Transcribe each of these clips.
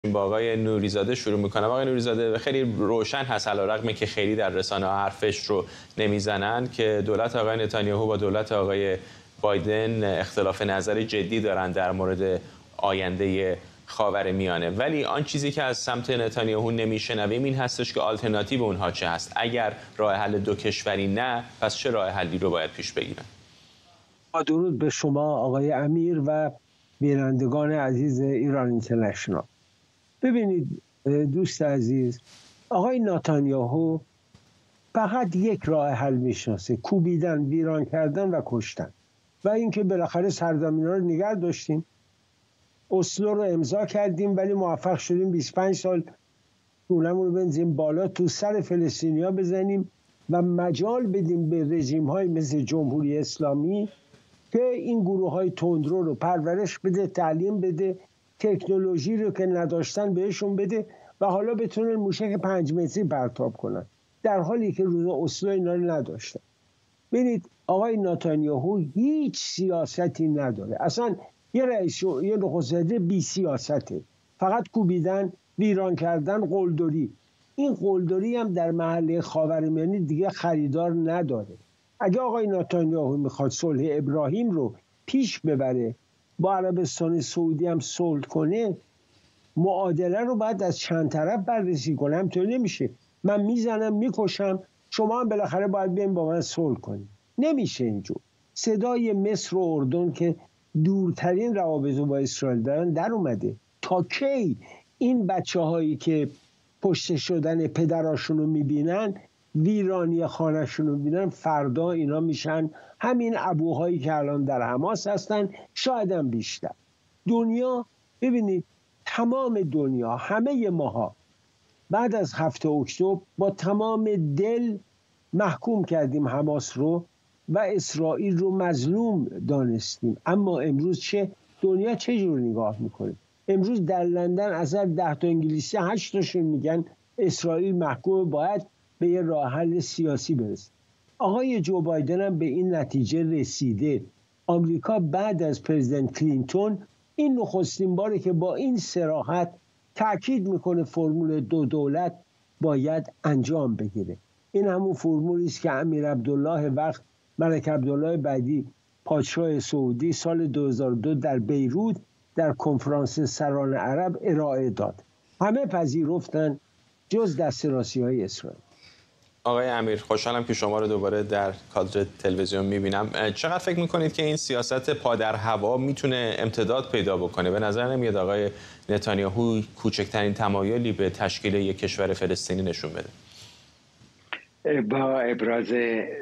با آقای نوری‌زاده شروع میکنم. آقای نوری‌زاده، خیلی روشن هست علیرغم که خیلی در رسانه‌ها حرفش رو نمیزنن که دولت آقای نتانیاهو با دولت آقای بایدن اختلاف نظری جدی دارن در مورد آینده خاورمیانه، ولی آن چیزی که از سمت نتانیاهو نمیشنویم این هستش که آلترناتیو اونها چه هست. اگر راه حل دو کشوری نه، پس چه راه حلی رو باید پیش بگیرن؟ درود به شما آقای امیر و بینندگان عزیز ایران اینترنشنال. ببینید دوست عزیز، آقای نتانیاهو فقط یک راه حل میشناسه: کوبیدن، ویران کردن و کشتن. و اینکه بالاخره سرزمین‌ها رو نگه داشتیم، اسلو رو امضا کردیم، ولی موفق شدیم 25 سال دولمون رو بنزیم بالا، تو سر فلسطینیا بزنیم و مجال بدیم به رژیم‌های مثل جمهوری اسلامی که این گروه‌های تندرو رو پرورش بده، تعلیم بده، تکنولوژی رو که نداشتن بهشون بده و حالا بتونن موشک 5 متری پرتاب کنن، در حالی که روز اسلو اینا رو نداشتن. ببینید آقای نتانیاهو هیچ سیاستی نداره، اصلا یه نخست وزیر بی سیاسته، فقط کوبیدن، ویران کردن، قلدری. این قلدری هم در محله خاورمیانه دیگه خریدار نداره. اگه آقای نتانیاهو میخواد صلح ابراهیم رو پیش ببره، با عربستان سعودی هم صلح کنه، معادله رو باید از چند طرف بررسی کنه. همینطوری نمیشه من میزنم میکشم، شما هم بالاخره باید بیاین با من صلح کنید. نمیشه اینجور. صدای مصر و اردن که دورترین روابط با اسرائیل دارن در اومده. تا کی این بچه هایی که پشت شدن پدراشون رو میبینن، ویرانی خانهشون رو میبینن، فردا اینا میشن همین ابوهایی که الان در حماس هستن، شاید هم بیشتر. دنیا، ببینید تمام دنیا، همه ماها بعد از 7 اکتبر با تمام دل محکوم کردیم حماس رو و اسرائیل رو مظلوم دانستیم. اما امروز دنیا چه جور نگاه میکنه؟ امروز در لندن از 10 تا انگلیسی 8 تاشون میگن اسرائیل محکوم، باید به یه راه حل سیاسی برسه. آقای جو بایدن هم به این نتیجه رسیده. آمریکا بعد از پرزیدنت کلینتون این نخستین باره که با این صراحت تأکید میکنه فرمول 2 دولت باید انجام بگیره. این همون فرمولی است که امیر عبدالله وقت ملک عبدالله بعدی پادشاه سعودی سال 2002 در بیروت در کنفرانس سران عرب ارائه داد. همه پذیرفتن جز دسترسی‌های اسرائیل. آقای امیر، خوشحالم که شما رو دوباره در کادر تلویزیون میبینم. چقدر فکر میکنید که این سیاست پا در هوا میتونه امتداد پیدا بکنه؟ به نظر نمیاد آقای نتانیاهو کوچکترین تمایلی به تشکیل یک کشور فلسطینی نشون بده؟ با ابراز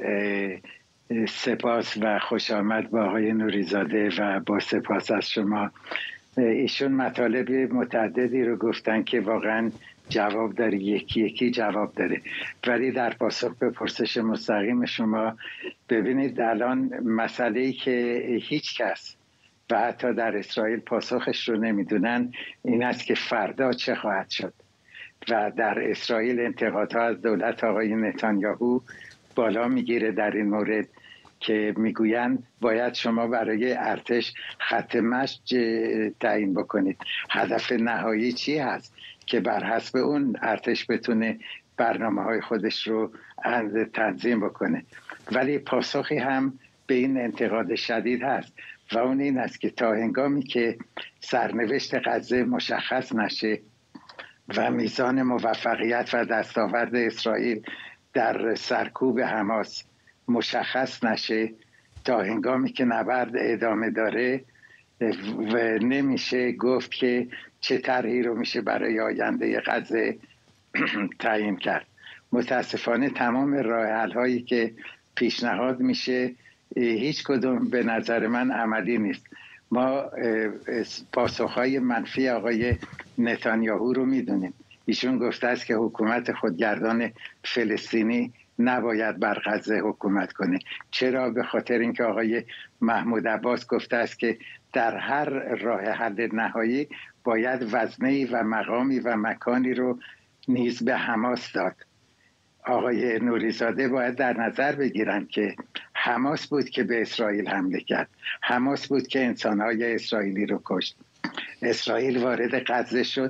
سپاس و خوش آمد با آقای نوری‌زاده و با سپاس از شما، ایشون مطالب متعددی رو گفتن که واقعا جواب داره، یکی یکی جواب داره. ولی در پاسخ به پرسش مستقیم شما، ببینید الان مسئله‌ای که هیچ کس و حتی در اسرائیل پاسخش رو نمیدونن این است که فردا چه خواهد شد. و در اسرائیل انتقادها از دولت آقای نتانیاهو بالا میگیره در این مورد که میگویند باید شما برای ارتش خط مشی تعیین بکنید. هدف نهایی چی هست که بر حسب اون ارتش بتونه برنامه‌های خودش رو تنظیم بکنه. ولی پاسخی هم به این انتقاد شدید هست و اون این است که تا هنگامی که سرنوشت غزه مشخص نشه و میزان موفقیت و دستاورد اسرائیل در سرکوب حماس مشخص نشه، تا هنگامی که نبرد ادامه داره و نمیشه گفت که چه طرحی رو میشه برای آینده غزه تعیین کرد. متاسفانه تمام راه حل هایی که پیشنهاد میشه هیچ کدوم به نظر من عملی نیست. ما پاسخهای منفی آقای نتانیاهو رو میدونیم. ایشون گفته است که حکومت خودگردان فلسطینی نباید بر غزه حکومت کنه. چرا؟ به خاطر اینکه آقای محمود عباس گفته است که در هر راه حل نهایی باید وزنه‌ای و مقامی و مکانی رو نیز به حماس داد. آقای نوری‌زاده باید در نظر بگیرن که حماس بود که به اسرائیل حمله کرد، حماس بود که انسان‌های اسرائیلی رو کشت. اسرائیل وارد غزه شد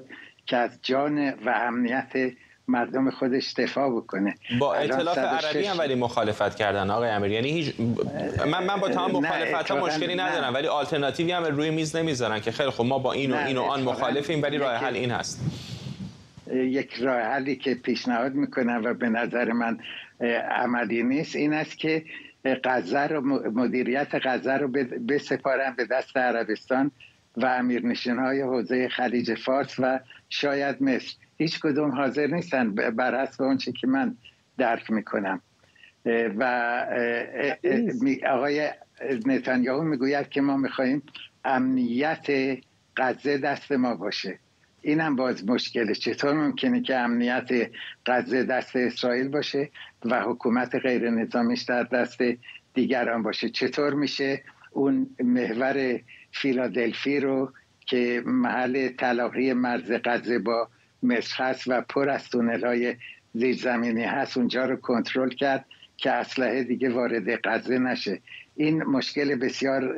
که از جان و امنیت مردم خودش دفاع بکنه. با ائتلاف عربی هم ولی مخالفت کردن آقای امیر، یعنی هیچ من با تمام مخالفت‌ها مشکلی ندارم، ولی آلترناتیوی هم روی میز نمیذارن که خیلی خب ما با این و آن مخالفیم ولی راه حل این هست. یک راه حلی که پیشنهاد میکنم و به نظر من عملی نیست این است که غزه رو، مدیریت غزه رو بسپارن به دست عربستان و امیرنشین‌های حوزه خلیج فارس و شاید مصر. هیچ کدوم حاضر نیستن بر حسب اون چی که من درک میکنم. و آقای نتانیاهو میگوید که ما میخواهیم امنیت غزه دست ما باشه. این هم باز مشکله. چطور ممکنه که امنیت غزه دست اسرائیل باشه و حکومت غیر نظامیش در دست دیگران باشه؟ چطور میشه اون محور فیلادلفی رو که محل تلاقی مرز غزه با مصر هست و پر از تونل‌های زیرزمینی هست اونجا رو کنترل کرد که اسلحه دیگه وارد غزه نشه؟ این مشکل بسیار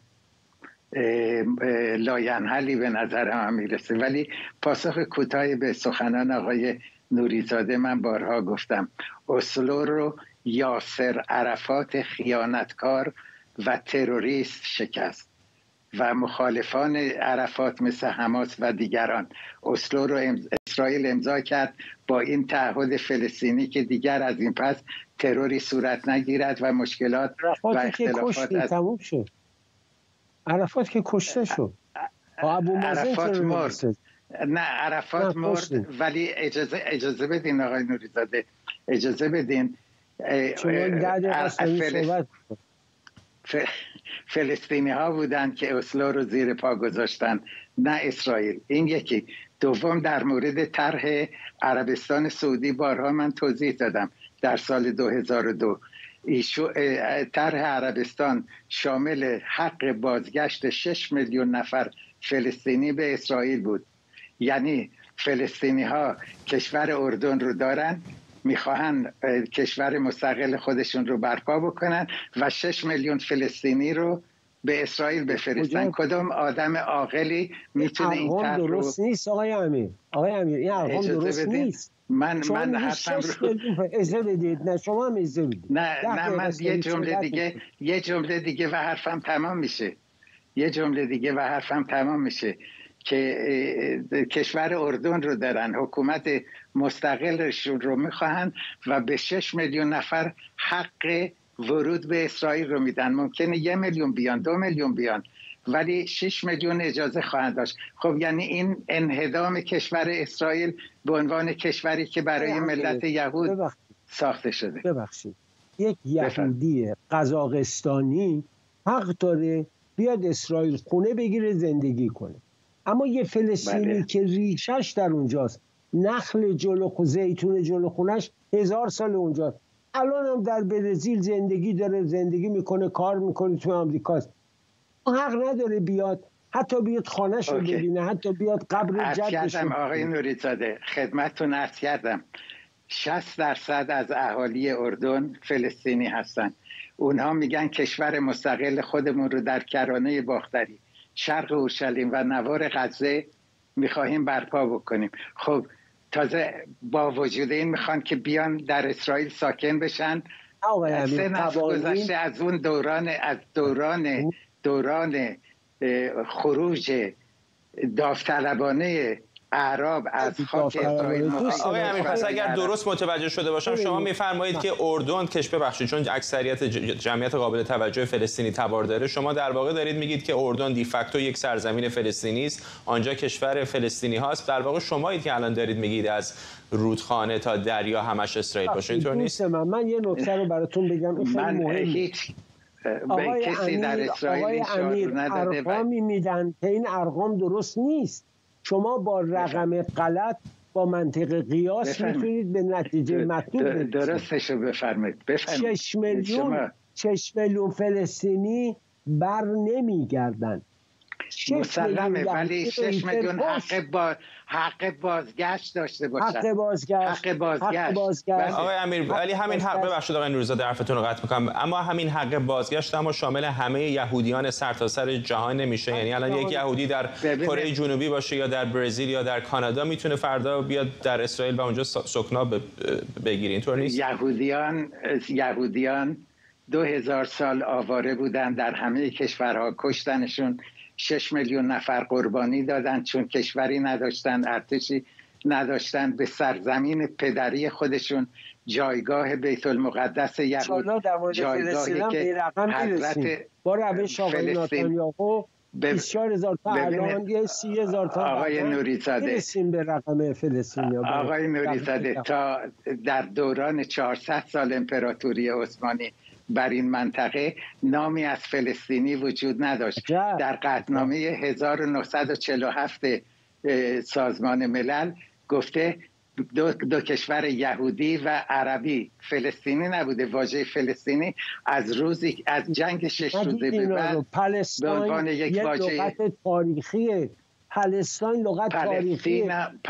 لاینحلی به نظر من میرسه. ولی پاسخ کوتاهی به سخنان آقای نوریزاده، من بارها گفتم اسلو رو یاسر عرفات خیانتکار و تروریست شکست و مخالفان عرفات مثل حماس و دیگران. اسلو رو اسرائیل امضا کرد با این تعهد فلسطینی که دیگر از این پس تروری صورت نگیرد و مشکلات و اختلافات تموم شد. عرفات که کشته شد. عرفات مرد. نه عرفات مرد، ولی اجازه بدین آقای نوریزاده، اجازه بدین. فلسطینی ها بودن که اسلو رو زیر پا گذاشتن، نه اسرائیل. این یکی. دوم، در مورد طرح عربستان سعودی بارها من توضیح دادم در سال 2002. طرح عربستان شامل حق بازگشت 6 میلیون نفر فلسطینی به اسرائیل بود. یعنی فلسطینی ها کشور اردن رو دارن، میخواهن کشور مستقل خودشون رو برپا بکنن و 6 میلیون فلسطینی رو به اسرائیل بفرستن. کدام آدم عاقلی میتونه این طرح رو؟ درست نیست آقای امیر. این ارقام درست نیست. من حرفم رو اجازه بدید. نه شما هم اجازه بدید. نه من یه جمله دیگه و حرفم تمام میشه. که کشور اردن رو دارن، حکومت مستقلشون رو میخواهن و به 6 میلیون نفر حق ورود به اسرائیل رو میدن. ممکنه 1 میلیون بیان، 2 میلیون بیان، ولی 6 میلیون اجازه خواهند داشت. خب یعنی این انهدام کشور اسرائیل به عنوان کشوری که برای ملت یهود ساخته شده. ببخشید، یک یهودی قزاقستانی حق داره بیاد اسرائیل خونه بگیره زندگی کنه، اما یه فلسطینی که ریشش در اونجاست، نخل زیتون جلو خونش 1000 سال اونجاست، الان هم در برزیل زندگی میکنه، کار میکنه، تو آمریکاست، حق نداره بیاد، حتی بیاد خانه‌ش رو ببینه، حتی بیاد قبر جدش رو. آقای نوریزاده خدمتتون عرض کردم 60% از اهالی اردن فلسطینی هستن. اونها میگن کشور مستقل خودمون رو در کرانه باختری، شرق اورشلیم و نوار غزه میخواهیم برپا بکنیم. خب تازه با وجود این میخوان که بیان در اسرائیل ساکن بشن. 3 نسل گذشته از اون دوران خروج داوطلبانه اعراب از خاک اسرائیل. آقای امیر، پس اگر درست متوجه شده باشم شما میفرمایید که اردن ببخشید چون اکثریت جمعیت قابل توجه فلسطینی تبار داره، شما در واقع دارید میگید که اردن دی فاکتو یک سرزمین فلسطینی است، آنجا کشور فلسطینی هاست. در واقع شمایید که الان دارید میگید از رودخانه تا دریا همش اسرائیل باشه، اینطور نیست؟ من یه نکته رو براتون بگم، این خیلی مهمه. آقای امیر ارقامی میدن که این ارقام درست نیست. شما با رقم غلط با منطق قیاس میتونید به نتیجه مطلوب برسید. درستشو بفرمایید. 6 میلیون فلسطینی بر نمیگردن. مسلمه، ولی 6 میلیون حق بازگشت داشته باشن. حق بازگشت. آقای امیر، ولی همین حق، ببخشید آقای نوری‌زاده حرفتون رو قطع می‌کنم، اما همین حق بازگشت اما شامل همه یهودیان سرتاسر جهان نمیشه. یعنی الان یک یهودی در کره جنوبی باشه یا در برزیل یا در کانادا میتونه فردا بیاد در اسرائیل و اونجا سکنا بگیره، اینطور نیست؟ یهودیان 2000 سال آواره بودن، در همه کشورها کشتنشون، 6 میلیون نفر قربانی دادن چون کشوری نداشتن، ارتشی نداشتن، به سرزمین پدری خودشون جایگاه بیت المقدس یهود، جایگاهی که حضرت با روش آقای نتانیاهو 24,000 تا الان یه 30,000 تا آقای نوری‌زاده برسیم به رقم فلسطینیا. آقای نوری‌زاده تا در دوران 400 سال امپراتوری عثمانی بر این منطقه نامی از فلسطینی وجود نداشت. در قطعنامه 1947 سازمان ملل گفته دو کشور یهودی و عربی، فلسطینی نبوده. واژه فلسطینی از جنگ 6 روزه به بعد به عنوان یک واژه لغت تاریخی، پلسطین لغت تاریخی،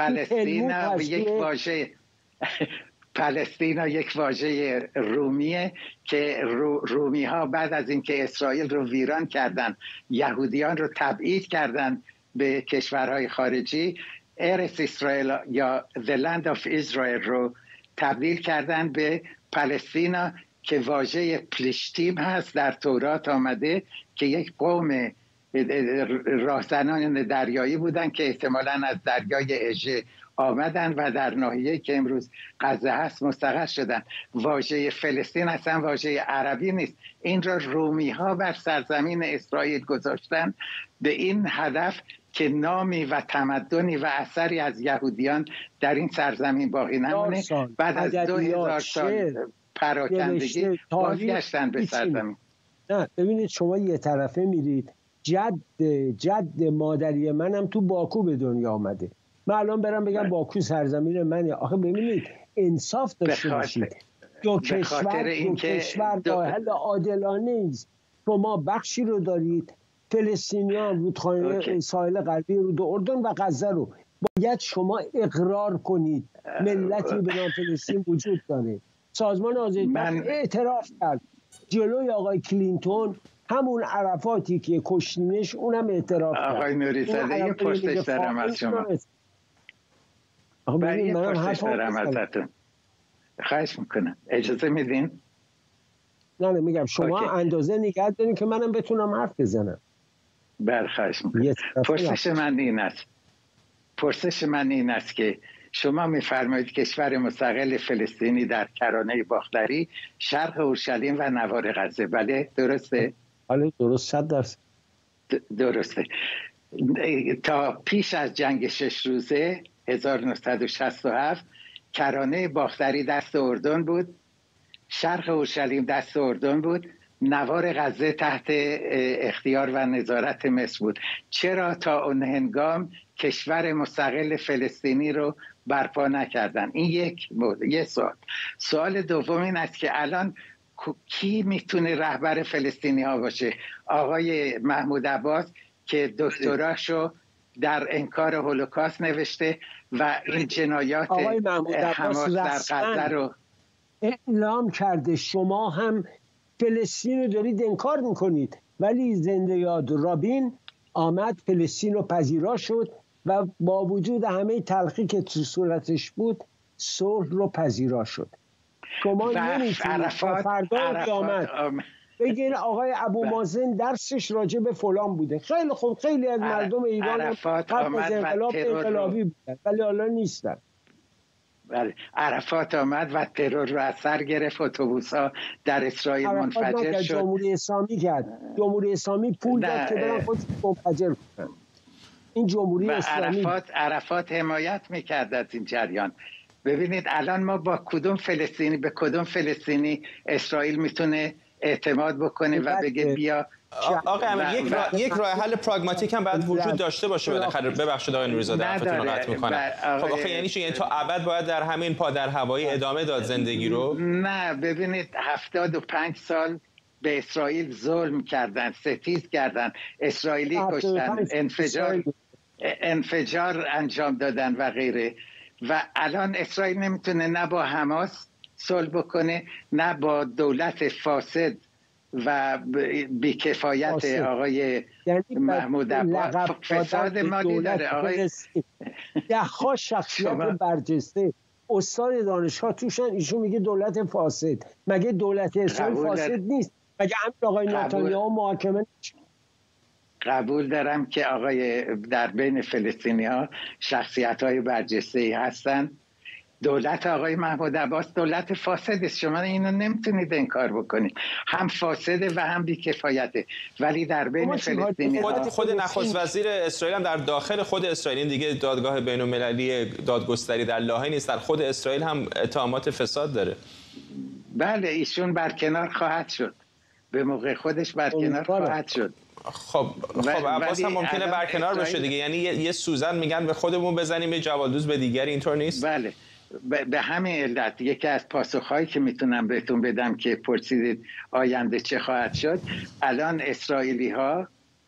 پلسطین یک واژه رومیه که رومی ها بعد از اینکه اسرائیل رو ویران کردن، یهودیان رو تبعید کردن به کشورهای خارجی، ارث اسرائیل یا The Land of Israel رو تبدیل کردن به پلسطین که واژه پلیشتیم هست، در تورات آمده که یک قوم راهزنان دریایی بودن که احتمالاً از دریای اژه آمدن و در ناحیه‌ای که امروز غزه هست مستقر شدن. واژه فلسطین اصلا واژه عربی نیست. این را رومی ها بر سرزمین اسرائیل گذاشتن به این هدف که نامی و تمدنی و اثری از یهودیان در این سرزمین باقی نمونه. بعد از 2000 سال پراکندگی بازگشتن به سرزمین. نه ببینید، شما یه طرفه میرید، جد مادری منم تو باکو به دنیا آمده، من الان برم بگم باکو سرزمین منه. آخه ببینید انصاف داشته باشید. دو کشور با حل عادلانه است. شما بخشی رو دارید، فلسطینیان رودخانه ساحل غربی رود اردن و غزه رو باید شما اقرار کنید ملتی به نام فلسطین وجود داره. سازمان آزادی اعتراف کرد جلوی آقای کلینتون، همون عرفاتی که کشتینش اونم اعتراف کرد. آقای نوری‌زاده یه پرسش دارم از شما. برای یه پرسش دارم ازتون، خواهش میکنم اجازه میدین؟ نه میگم شما اندازه نگه دارین که منم بتونم حرف بزنم. خواهش میکنم. پرسش من این است که شما میفرمایید کشور مستقل فلسطینی در کرانه باختری، شرق اورشلیم و نوار غزه، بله درسته؟ بله درست، 100%. درسته. تا پیش از جنگ 6 روزه 1967 کرانه باختری دست اردن بود، شرق اورشلیم دست اردن بود، نوار غزه تحت اختیار و نظارت مصر بود. چرا تا اون هنگام کشور مستقل فلسطینی رو برپا نکردن؟ این یک سوال دوم این است که الان کی میتونه رهبر فلسطینی ها باشه؟ آقای محمود عباس که دکتراشو در انکار هولوکاست نوشته و این جنایات حماس در غزه رو اعلام کرده. شما هم فلسطین رو دارید انکار میکنید، ولی زنده یاد رابین آمد فلسطین رو پذیرا شد و با وجود همه تلخی که تو صورتش بود صلح رو پذیرا شد. شما نمیتونید فردا قیامت بگین آقای ابو مازن درسش راجع به فلان بوده. خیلی خوب، خیلی از مردم ایران قبل از انقلاب انقلابی بودن ولی حالا نیستن. عرفات آمد و ترور رو از سر گرفت، اتوبوس‌ها در اسرائیل منفجر شد. جمهوری اسلامی کرد. جمهوری اسلامی پول داد که برن خودش منفجر کنن. این جمهوری اسلامی عرفات حمایت میکرد از این جریان. ببینید الان ما با به کدوم فلسطینی اسرائیل میتونه اعتماد بکنه و بگه بیا. آقای امیر، یک راه حل پراگماتیک هم باید وجود داشته باشه بالاخره. ببخشید آقای نوری‌زاده حرفتون رو قطع می‌کنم. خب آخه یعنی چی؟ یعنی تا ابد باید در همین پادر هوایی ادامه داد زندگی رو؟ نه ببینید 75 سال به اسرائیل ظلم کردن، ستیز کردن، اسرائیلی کشتن، انفجار انجام دادن و غیره. و الان اسرائیل نمیتونه نه با حماس صلح بکنه نه با دولت فاسد و بیکفایت آقای محمود عباس. فساد مالی داره آقای ده‌ها شخصیت برجسته استاد دانشگاه توشن، ایشون میگه دولت فاسد. مگه دولت اسرائیل فاسد نیست؟ مگه همین آقای نتانیاهو محاکمه قبول دارم که آقای در بین فلسطینی‌ها شخصیت‌های برجسته‌ای هستن. دولت آقای محمود عباس دولت فاسد است، شما اینو نمیتونید انکار بکنید. هم فاسده و هم بی‌کفایته. ولی در بین فلسطینی‌ها خود نخست وزیر اسرائیل هم در داخل خود اسرائیل، دیگه دادگاه بین‌المللی دادگستری در لاهه نیست، در خود اسرائیل هم اتهامات فساد داره. بله ایشون برکنار خواهد شد، به موقع خودش برکنار خواهد شد. خب عباس هم ممکنه برکنار بشه دیگه، یعنی یه سوزن میگن به خودمون بزنیم یه جوالدوز به دیگری، اینطور نیست؟ بله به همین علت یکی از پاسخهایی که میتونم بهتون بدم که پرسیدید آینده چه خواهد شد، الان اسرائیلی ها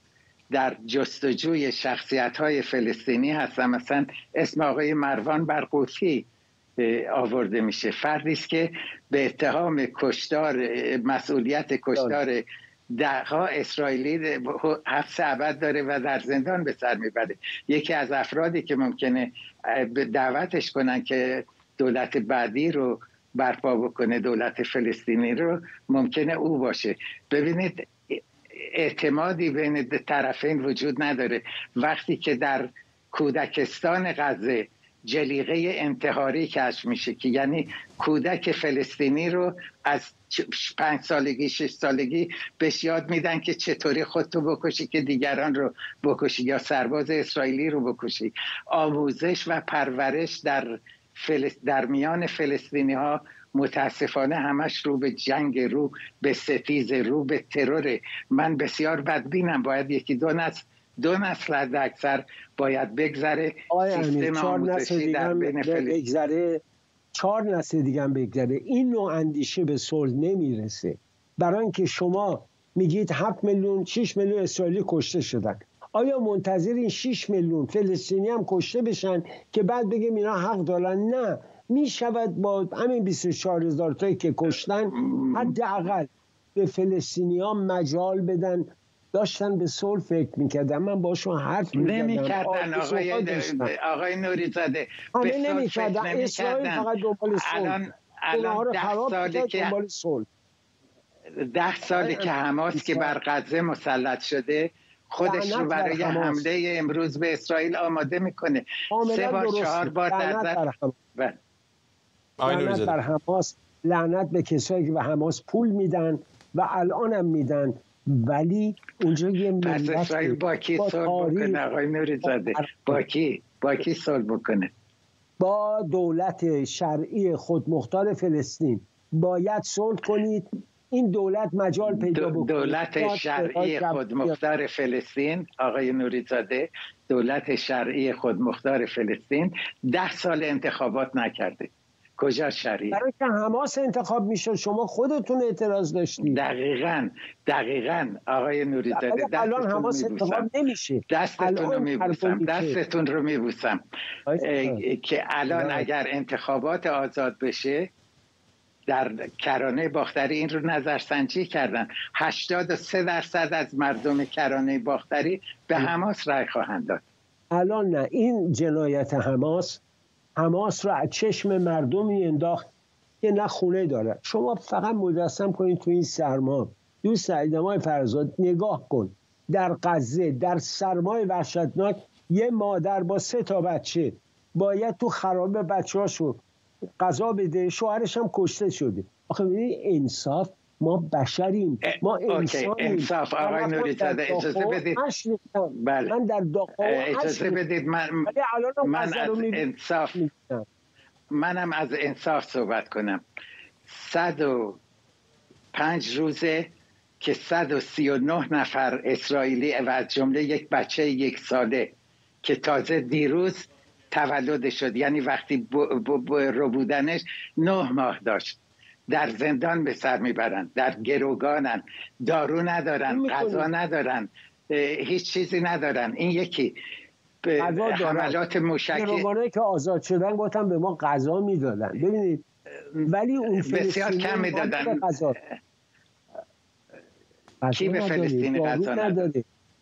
در جستجوی شخصیت های فلسطینی هستن. مثلا اسم آقای مروان برغوثی آورده میشه، فردی است که به اتهام کشتار، مسئولیت کشتار ده‌ها اسرائیلی حبس ابد داره و در زندان به سر میبره. یکی از افرادی که ممکنه دعوتش کنن که دولت بعدی رو برپا بکنه، دولت فلسطینی رو، ممکنه او باشه. ببینید اعتمادی بین طرفین وجود نداره. وقتی که در کودکستان غزه جلیقه انتحاری کشف میشه که یعنی کودک فلسطینی رو از 5 سالگی 6 سالگی بهش یاد میدن که چطوری خودتو بکشی که دیگران رو بکشی یا سرباز اسرائیلی رو بکشی. آموزش و پرورش در میان فلسطینی ها متاسفانه همش رو به جنگ، رو به ستیز، رو به ترور. من بسیار بدبینم، باید یکی دو نسل از اکثر باید بگذره سیستم آموزشی در بین بگذره، 4 نسل دیگه هم بگذره، این نوع اندیشه به صلح نمیرسه. برای اینکه شما میگید 7 میلیون 6 میلیون اسرائیلی کشته شدن، آیا منتظر این 6 میلیون فلسطینی هم کشته بشن که بعد بگیم اینا حق دارن؟ نه، میشود با همین 24,000 تایی که کشتن حداقل به فلسطینی ها مجال بدن. داشتن به صلح فکر میکردن، من باشون حرف نمیکردن. آقای نوری زاده به نمیکردن. اسرائیل فقط دنبال صلح. الان 10 ساله که حماس که بر غزه مسلط شده خودش رو برای حمله امروز به اسرائیل آماده میکنه. 3 بار 4 بار لعنت بر حماس، لعنت به کسایی که به حماس پول میدن و الان هم میدن. ولی اونجا یه ملت اسرائیل با کی صلح بکنه آقای نوری زاده؟ با کی صلح بکنه؟ با دولت شرعی خودمختار فلسطین باید صلح کنید. این دولت مجال پیدا بکنه. دولت شرعی خودمختار فلسطین آقای نوری زاده، دولت شرعی خودمختار فلسطین 10 سال انتخابات نکرده. کجا شرعی؟ برای که حماس انتخاب میشد شما خودتون اعتراض داشتید. دقیقاً آقای نوری زاده، الان حماس انتخاب نمیشه. دستتون رو میبوسم که الان اگر انتخابات آزاد بشه، در کرانه باختری این رو نظرسنجی کردن، 83% از مردم کرانه باختری به حماس رای خواهند داد. الان نه، این جنایت حماس رو از چشم مردمی انداخت که نه خونه داره. شما فقط مجسم کنید تو این سرما، دوست عزیزم فرزاد نگاه کن، در غزه در سرمای وحشتناک یه مادر با 3 تا بچه باید تو خرابه بچه‌هاشو غذا بده، شوهرش هم کشته شده. آخه ببین انصاف، ما بشریم، ما انسانیم. انصاف آقای نوری زاده، اجازه بدید. بله. من در اجازه بدید منم از انصاف صحبت کنم. 105 روزه که 139 نفر اسرائیلی و از جمله یک بچه 1 ساله که تازه دیروز تولد شد، یعنی وقتی رو بودنش 9 ماه داشت، در زندان به سر میبرن، در گروگانن، دارو ندارن، غذا ندارن، هیچ چیزی ندارن. این یکی حملات موشکی. گروگانایی که آزاد شدن گفتن به ما غذا میدادن. ببینید ولی اون بسیار کم میدادن. کی به فلسطینی غذا نداده؟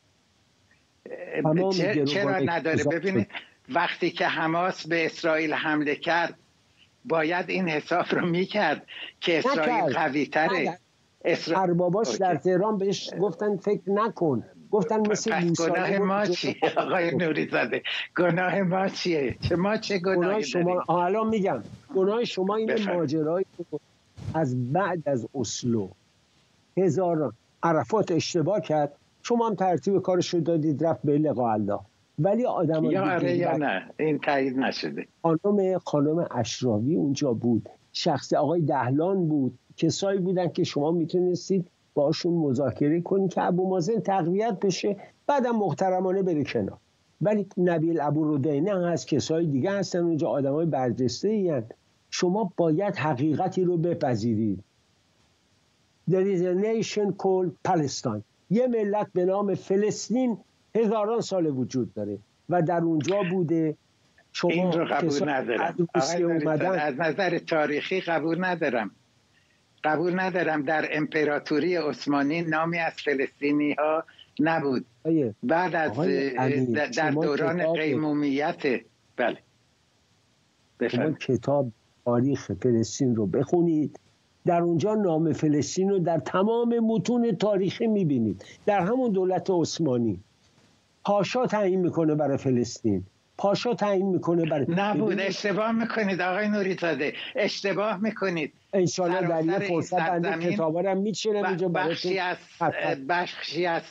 چرا نداره؟ ببینید وقتی که حماس به اسرائیل حمله کرد باید این حساب رو میکرد که اسرائیل قوی تره. ارباباش در تهران بهش گفتن فکر نکن، گفتن مثل موسی. گناه ما چیه آقای نوری زاده؟ گناه ما چیه؟ چه گناهی شما؟ الان میگم گناه شما این ماجرایی از بعد از اسلو هزاران عرفات اشتباه کرد، شما هم ترتیب کارش رو دادید رفت به لقاء الله. ولی آدم یا نه این تایید نشده. خانم اشراوی اونجا بود، شخص آقای دهلان بود، کسایی بودن که شما میتونستید باشون مذاکره کنید که ابو مازن تقویت بشه، بعدم محترمانه بره کنار. ولی نبیل ابو ردینه هست، کسای دیگه هستن اونجا، آدمای برجسته‌ای هستند. شما باید حقیقتی رو بپذیرید. There is a nation called Palestine. یه ملت به نام فلسطین هزاران سال وجود داره و در اونجا بوده. شما این رو قبول ندارم. از نظر تاریخی قبول ندارم. در امپراتوری عثمانی نامی از فلسطینی ها نبود. بعد از در دوران قیمومیت. بله شما کتاب تاریخ فلسطین رو بخونید، در اونجا نام فلسطین رو در تمام متون تاریخی میبینید. در همون دولت عثمانی پاشا تعیین میکنه برای فلسطین، پاشا تعیین میکنه برای نبود. اشتباه میکنید آقای نوری زاده، اشتباه میکنید. انشالله در یه فرصت بنده کتابا رو میچینم اینجا بخشی از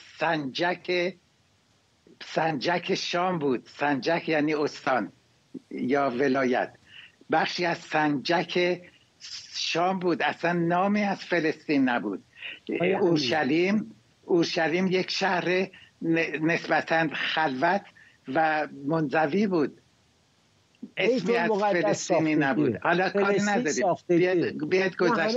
سنجک شام بود. سنجک یعنی استان یا ولایت. بخشی از سنجک شام بود، اصلا نامی از فلسطین نبود. اورشلیم یک شهر نسبتاً خلوت و منزوی بود، اسمی از فلسطینی نبود. حالا کاری نداریم، بیاید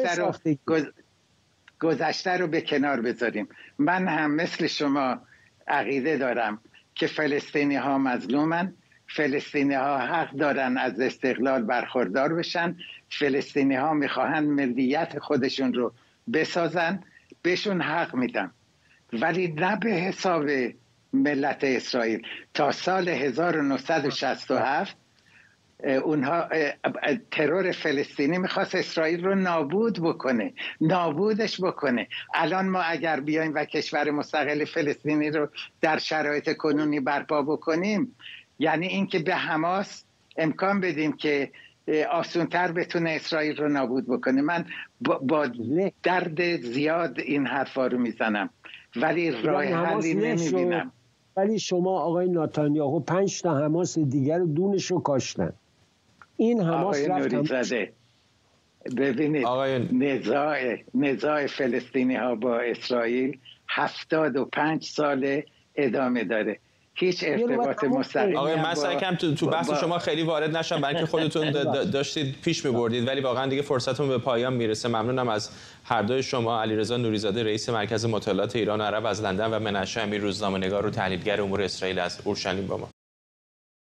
گذشته رو به کنار بذاریم. من هم مثل شما عقیده دارم که فلسطینی ها مظلومن، فلسطینی ها حق دارن از استقلال برخوردار بشن، فلسطینی ها میخواهن ملیت خودشون رو بسازن، بهشون حق میدم، ولی نه به حساب ملت اسرائیل. تا سال 1967 اونها ترور فلسطینی میخواست اسرائیل رو نابودش بکنه. الان ما اگر بیایم و کشور مستقل فلسطینی رو در شرایط کنونی برپا بکنیم، یعنی اینکه به حماس امکان بدیم که آسونتر بتونه اسرائیل رو نابود بکنه. من با درد زیاد این حرفا رو میزنم، ولی راه حلی نمیبینم. ولی شما آقای نتانیاهو 5 تا حماس دیگر دونش رو کاشتن. این حماس رفت. ببینید نزاع فلسطینی ها با اسرائیل 75 سال ادامه داره. هیچ ارتباط مستقیمی. آقای من سعی کردم تو بحث شما خیلی وارد نشم برای اینکه خودتون داشتید پیش می‌بردید، ولی واقعا دیگه فرصتمون به پایان میرسه. ممنونم از هر دوی شما، علیرضا نوری‌زاده رئیس مرکز مطالعات ایران و عرب از لندن و منشه امیر روزنامه‌نگار و تحلیلگر امور اسرائیل از اورشلیم با ما.